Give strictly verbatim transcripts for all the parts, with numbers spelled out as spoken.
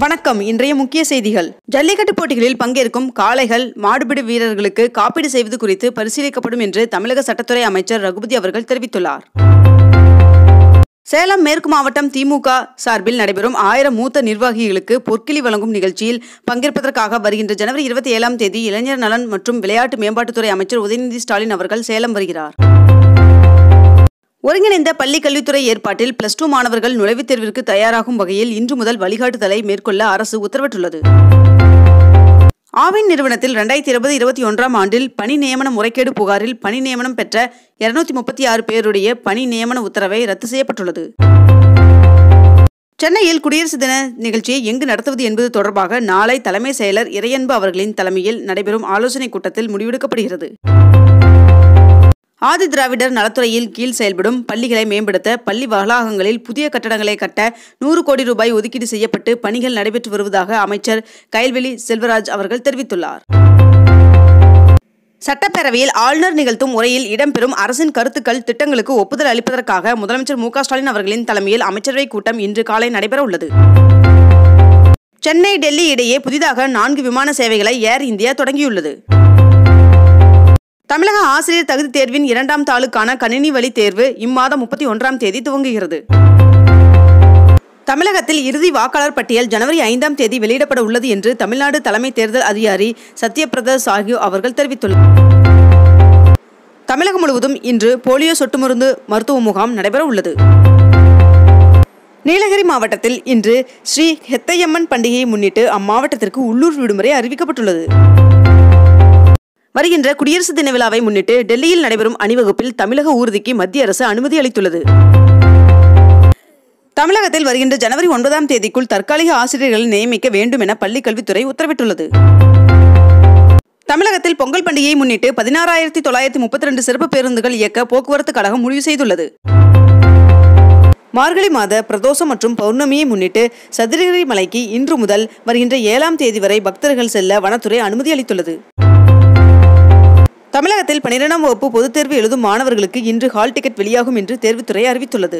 வணக்கம். இன்றைய முக்கிய செய்திகள். ஜல்லிக்கட்டு போட்டிகளில் பங்கேற்கும் காளைகள், மாடுபிடி வீரர்களுக்கு காப்பீடு செய்வது குறித்து பரிசீலிக்கப்படும் என்று தமிழக சட்டத்துறை அமைச்சர் ரகுபதி அவர்கள் தெரிவித்துள்ளார். சேலம் மேற்கு மாவட்டம் திமுக சார்பில் நடைபெறும் ஆயிரம் மூத்த நிர்வாகிகளுக்கு பொற்கிளி வழங்கும் நிகழ்ச்சியில் பங்கேற்பதற்காக வருகின்ற ஜனவரி இருபத்தி ஏழாம் தேதி இளைஞர் நலன் மற்றும் விளையாட்டு மேம்பாட்டுத்துறை அமைச்சர் உதயநிதி ஸ்டாலின் அவர்கள் சேலம் வருகிறார். ஒருங்கிணைந்த பள்ளி கல்வித்துறை ஏற்பாட்டில் பிளஸ் டூ மாணவர்கள் நுழைவுத் தேர்விற்கு தயாராகும் வகையில் இன்று முதல் வழிகாட்டுதலை மேற்கொள்ள அரசு உத்தரவிட்டுள்ளது. ஆவின் நிறுவனத்தில் இரண்டாயிரத்தி இருபது இருபத்தி ஒன்றாம் ஆண்டில் பணி நியமன முறைகேடு புகாரில் பணி நியமனம் பெற்ற இருநூத்தி முப்பத்தி ஆறு பேருடைய பணி நியமன உத்தரவை ரத்து செய்யப்பட்டுள்ளது. சென்னையில் குடியரசு தின நிகழ்ச்சியை எங்கு நடத்துவது என்பது தொடர்பாக நாளை தலைமை செயலர் இறையன்பு அவர்களின் தலைமையில் நடைபெறும் ஆலோசனைக் கூட்டத்தில் முடிவெடுக்கப்படுகிறது. ஆதி திராவிடர் நலத்துறையில் கீழ் செயல்படும் பள்ளிகளை மேம்படுத்த பள்ளி வளாகங்களில் புதிய கட்டடங்களை கட்ட நூறு கோடி ரூபாய் ஒதுக்கீடு செய்யப்பட்டு பணிகள் நடைபெற்று வருவதாக அமைச்சர் கயல்வெளி செல்வராஜ் அவர்கள் தெரிவித்துள்ளார். சட்டப்பேரவையில் ஆளுநர் நிகழ்த்தும் உரையில் இடம்பெறும் அரசின் கருத்துக்கள், திட்டங்களுக்கு ஒப்புதல் அளிப்பதற்காக முதலமைச்சர் முக ஸ்டாலின் அவர்களின் தலைமையில் அமைச்சரவை கூட்டம் இன்று காலை நடைபெற உள்ளது. சென்னை டெல்லி இடையே புதிதாக நான்கு விமான சேவைகளை ஏர் இந்தியா தொடங்கியுள்ளது. தமிழக ஆசிரியர் தகுதி தேர்வின் இரண்டாம் தாளுக்கான கணினி வழி தேர்வு இம்மாதம் முப்பத்தி ஒன்றாம் தேதி துவங்குகிறது. தமிழகத்தில் இறுதி வாக்காளர் பட்டியல் ஜனவரி ஐந்தாம் தேதி வெளியிடப்பட உள்ளது என்று தமிழ்நாடு தலைமை தேர்தல் அதிகாரி சத்யபிரதா சாஹூ அவர்கள் தெரிவித்துள்ளார். தமிழகம் முழுவதும் இன்று போலியோ சொட்டு மருந்து மருத்துவ முகாம் நடைபெற உள்ளது. நீலகிரி மாவட்டத்தில் இன்று ஸ்ரீ ஹெத்தையம்மன் பண்டிகையை முன்னிட்டு அம்மாவட்டத்திற்கு உள்ளூர் விடுமுறை அறிவிக்கப்பட்டுள்ளது. வருகின்ற குடியரசு தின விழாவை முன்னிட்டு டெல்லியில் நடைபெறும் அணிவகுப்பில் தமிழக ஊர்திக்கு மத்திய அரசு அனுமதி அளித்துள்ளது. தமிழகத்தில் வருகின்ற ஜனவரி ஒன்பதாம் தேதிக்குள் தற்காலிக ஆசிரியர்களை நியமிக்க வேண்டும் என பள்ளிக் கல்வித்துறை உத்தரவிட்டுள்ளது. தமிழகத்தில் பொங்கல் பண்டிகையை முன்னிட்டு பதினாறாயிரத்தி தொள்ளாயிரத்தி முப்பத்தி ரெண்டு சிறப்பு பேருந்துகள் இயக்க போக்குவரத்து கழகம் முடிவு செய்துள்ளது. மார்கழி மாத பிரதோஷம் மற்றும் பௌர்ணமியை முன்னிட்டு சதுரகிரி மலைக்கு இன்று முதல் வருகின்ற ஏழாம் தேதி வரை பக்தர்கள் செல்ல வனத்துறை அனுமதி அளித்துள்ளது. தமிழகத்தில் பனிரெண்டாம் வகுப்பு பொதுத் தேர்வு எழுதும் மாணவர்களுக்கு இன்று ஹால் டிக்கெட் வெளியாகும் என்று தேர்வுத்துறை அறிவித்துள்ளது.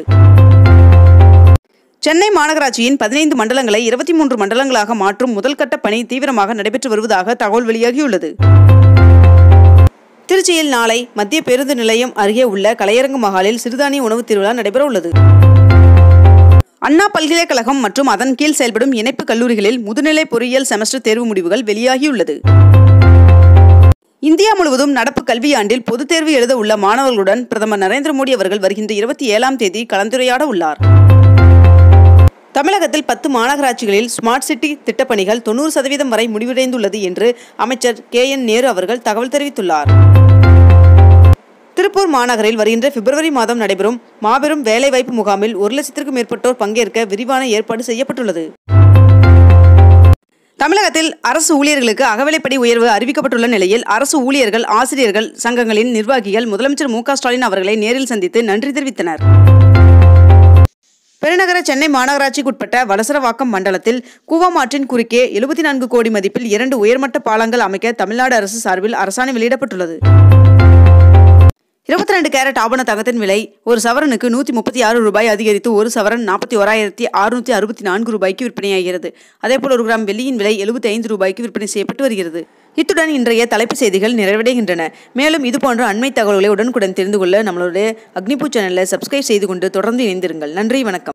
சென்னை மாநகராட்சியின் பதினைந்து மண்டலங்களை இருபத்தி மூன்று மண்டலங்களாக மாற்றும் முதல் கட்ட பணி தீவிரமாக நடைபெற்று வருவதாக தகவல் வெளியாகியுள்ளது. திருச்சியில் நாளை மத்திய பேருந்து நிலையம் அருகே உள்ள கலையரங்கு மகாலில் சிறுதானிய உணவு திருவிழா நடைபெற உள்ளது. அண்ணா பல்கலைக்கழகம் மற்றும் அதன் கீழ் செயல்படும் இணைப்பு கல்லூரிகளில் முதுநிலை பொறியியல் செமஸ்டர் தேர்வு முடிவுகள் வெளியாகியுள்ளது. இந்தியா முழுவதும் நடப்பு கல்வியாண்டில் பொதுத் தேர்வு எழுத உள்ள மாணவர்களுடன் பிரதமர் நரேந்திர மோடி அவர்கள் வருகின்ற இருபத்தி ஏழாம் தேதி கலந்துரையாட உள்ளார். தமிழகத்தில் பத்து மாநகராட்சிகளில் ஸ்மார்ட் சிட்டி திட்டப்பணிகள் தொண்ணூறு சதவீதம் வரை முடிவடைந்துள்ளது என்று அமைச்சர் கே என் நேரு அவர்கள் தகவல் தெரிவித்துள்ளார். திருப்பூர் மாநகரில் வருகின்ற பிப்ரவரி மாதம் நடைபெறும் மாபெரும் வேலைவாய்ப்பு முகாமில் ஒரு லட்சத்திற்கும் மேற்பட்டோர் பங்கேற்க விரிவான ஏற்பாடு செய்யப்பட்டுள்ளது. தமிழகத்தில் அரசு ஊழியர்களுக்கு அகவிலைப்படி உயர்வு அறிவிக்கப்பட்டுள்ள நிலையில் அரசு ஊழியர்கள், ஆசிரியர்கள் சங்கங்களின் நிர்வாகிகள் முதலமைச்சர் முக ஸ்டாலின் அவர்களை நேரில் சந்தித்து நன்றி தெரிவித்தனர். பெருநகர சென்னை மாநகராட்சிக்குட்பட்ட வலசரவாக்கம் மண்டலத்தில் கூவமாற்றின் குறுக்கே எழுபத்தி நான்கு கோடி மதிப்பில் இரண்டு உயர்மட்ட பாலங்கள் அமைக்க தமிழ்நாடு அரசு சார்பில் அரசாணை வெளியிடப்பட்டுள்ளது. இருபத்தி ரெண்டு கேரட் ஆபண தங்கத்தின் விலை ஒரு சவரனுக்கு நூற்றி முப்பத்தி ஆறு ரூபாய் அதிகரித்து ஒரு சவரன் நாற்பத்தி ஓராயிரத்தி அறுநூத்தி அறுபத்தி நான்கு ரூபாய்க்கு விற்பனையாகிறது. அதேபோல் ஒரு கிராம் வெள்ளியின் விலை எழுபத்தி ஐந்து ரூபாய்க்கு விற்பனை செய்யப்பட்டு வருகிறது. இத்துடன் இன்றைய தலைப்பு செய்திகள் நிறைவடைகின்றன. மேலும் இதுபோன்ற அண்மை தகவல்களை உடனுக்குடன் தெரிந்து கொள்ள நம்மளுடைய அக்னிபூ சேனலை சப்ஸ்கிரைப் செய்து கொண்டு தொடர்ந்து இணைந்திருங்கள். நன்றி, வணக்கம்.